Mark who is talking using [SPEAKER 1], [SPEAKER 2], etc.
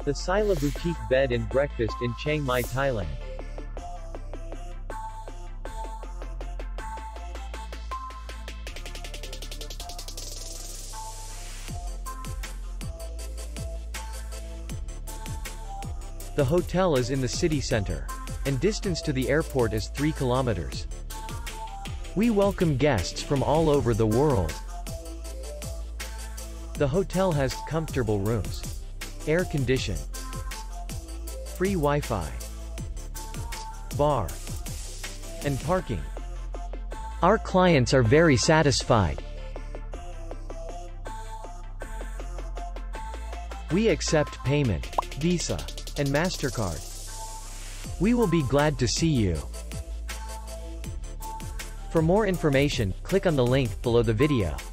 [SPEAKER 1] The Sila Boutique Bed and Breakfast in Chiang Mai, Thailand. The hotel is in the city center, and distance to the airport is 3 kilometers. We welcome guests from all over the world. The hotel has comfortable rooms, air condition, free Wi-Fi, bar, and parking. Our clients are very satisfied. We accept payment, Visa, and MasterCard. We will be glad to see you. For more information, click on the link below the video.